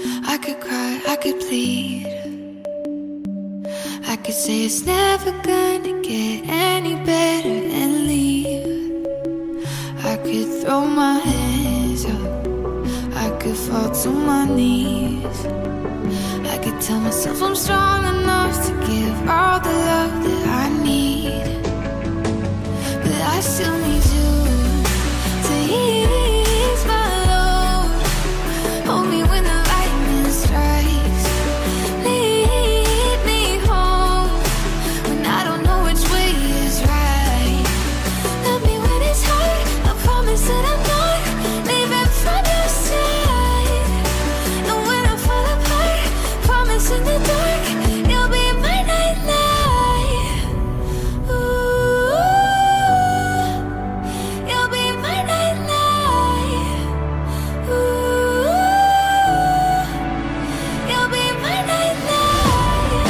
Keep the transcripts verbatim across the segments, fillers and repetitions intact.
I could cry, I could plead, I could say it's never gonna get any better and leave. I could throw my hands up, I could fall to my knees. I could tell myself I'm strong enough to give all the love that I need, but I still need you to ease my load. Hold me when the lightning strikes, lead me home when I don't know which way is right. Love me when it's hard, I promise that I'm not leaving from your side. And when I fall apart, promise in the dark you'll be my nightlight. Ooh, you'll be my nightlight. Ooh, you'll be my nightlight.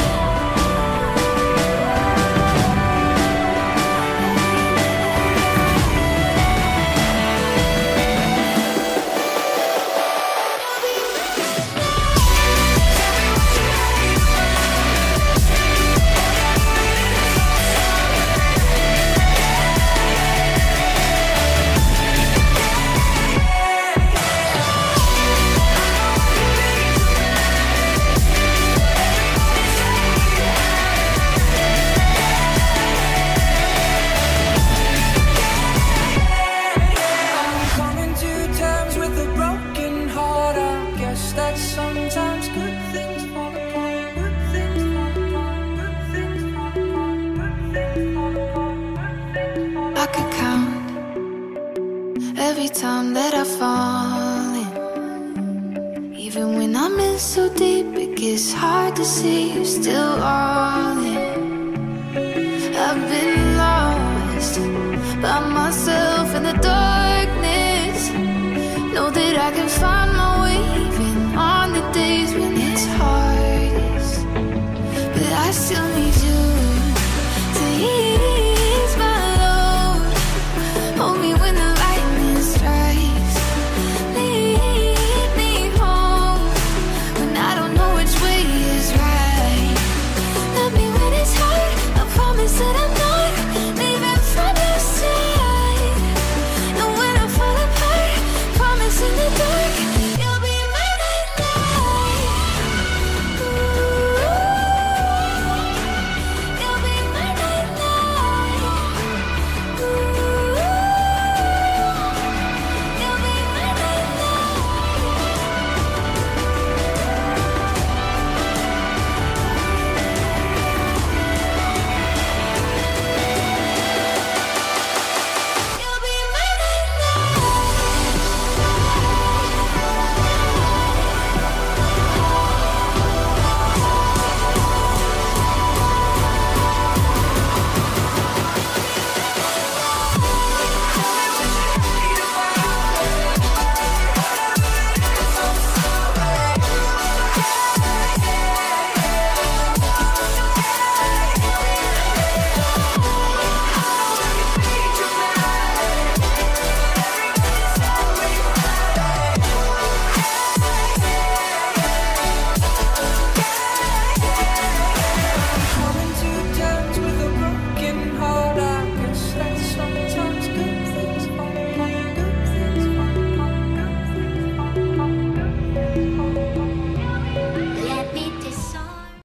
I'm coming to terms with a broken heart. I guess that sometimes good things fall apart. Good things fall apart. Good things fall apart. Good things fall apart. Good things fall apart. I could count every time that I fall in. Even when I'm in so deep, it gets hard to see you're still all in. I've been lost by myself in the darkness. Know that I can find my